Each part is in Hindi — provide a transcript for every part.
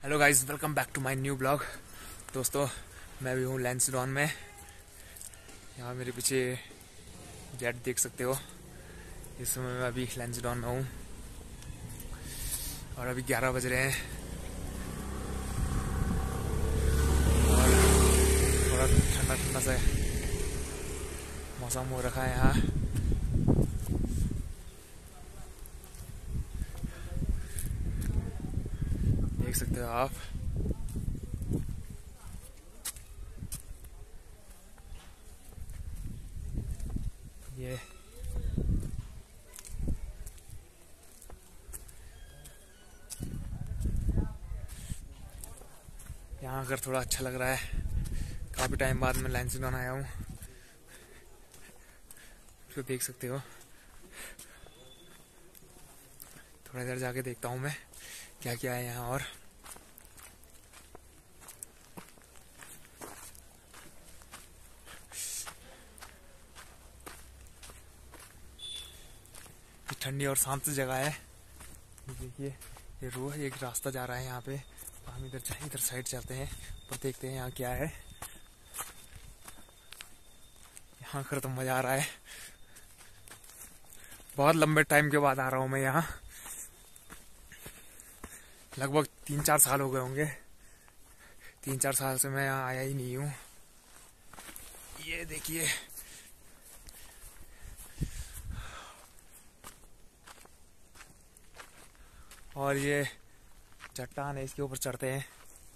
Hello guys, welcome back to my new blog. दोस्तों, मैं भी हूँ लैंसडाउन में। यहाँ मेरे पीछे जेट देख सकते हो। इस समय मैं अभी लैंसडाउन में हूँ और अभी 11 बज रहे हैं और थोड़ा ठंडा ठंडा सा मौसम हो रखा है यहाँ। देख सकते हो आप। ये यहाँ आकर थोड़ा अच्छा लग रहा है। काफी टाइम बाद मैं लैंसडाउन आया हूँ, तो देख सकते हो। थोड़ा इधर जाके देखता हूँ मैं क्या क्या है यहाँ। और ठंडी और शांत जगह है। देखिए, ये रोड, एक रास्ता जा रहा है यहाँ पे। तो हम इधर साइड चलते हैं और देखते हैं यहाँ क्या है। यहाँ कर तो मजा आ रहा है। बहुत लंबे टाइम के बाद आ रहा हूँ मैं यहाँ। लगभग 3-4 साल हो गए होंगे। 3-4 साल से मैं यहाँ आया ही नहीं हूँ। ये देखिए, और ये चट्टान है, इसके ऊपर चढ़ते हैं।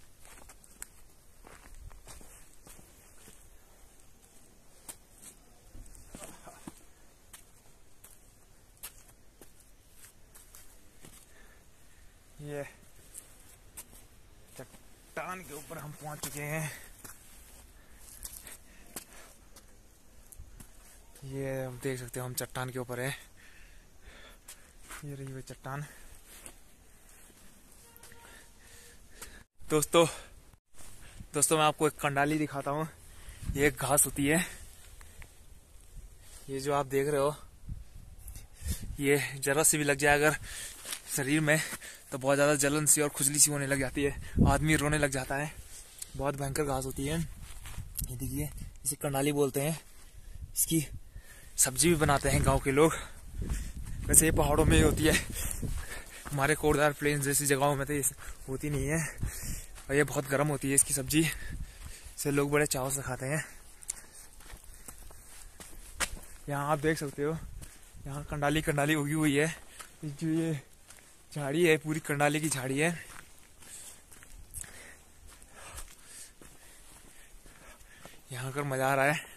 ये चट्टान के ऊपर हम पहुंच चुके हैं। ये हम देख सकते हो, हम चट्टान के ऊपर है। ये रही वो चट्टान। दोस्तों मैं आपको एक कंडाली दिखाता हूँ। ये एक घास होती है, ये जो आप देख रहे हो। ये जरा सी भी लग जाए अगर शरीर में, तो बहुत ज्यादा जलन सी और खुजली सी होने लग जाती है। आदमी रोने लग जाता है। बहुत भयंकर घास होती है। ये देखिए, इसे कंडाली बोलते हैं। इसकी सब्जी भी बनाते हैं गांव के लोग। वैसे ये पहाड़ों में ही होती है, हमारे कोटदार प्लेन जैसी जगहों में तो ये होती नहीं है। और ये बहुत गर्म होती है इसकी सब्जी, इसे लोग बड़े चाव से खाते हैं। यहाँ आप देख सकते हो, यहाँ कंडाली उगी हुई है। जो ये झाड़ी है, पूरी कंडाली की झाड़ी है। यहाँ कर मजा आ रहा है।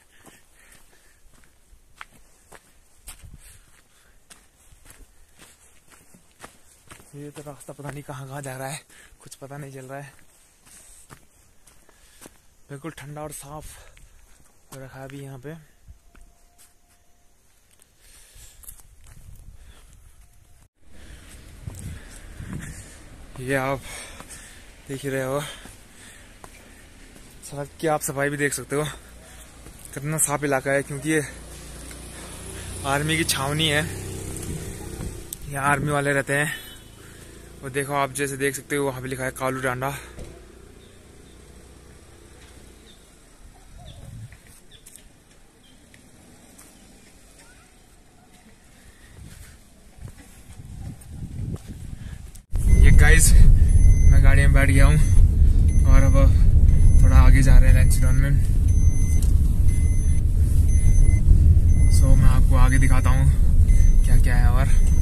ये तो रास्ता पता नहीं कहाँ जा रहा है, कुछ पता नहीं चल रहा है। बिल्कुल ठंडा और साफ हो रखा है अभी यहाँ पे। ये आप देख ही रहे हो। सड़क की आप सफाई भी देख सकते हो, कितना साफ इलाका है। क्योंकि ये आर्मी की छावनी है, यहाँ आर्मी वाले रहते हैं। और देखो, आप जैसे देख सकते हो, वहां पे लिखा है कालू डांडा। ये गाइस, मैं गाड़ी में बैठ गया हूँ और अब थोड़ा आगे जा रहे हैं लैंसडाउन में। सो मैं आपको आगे दिखाता हूँ क्या क्या है। और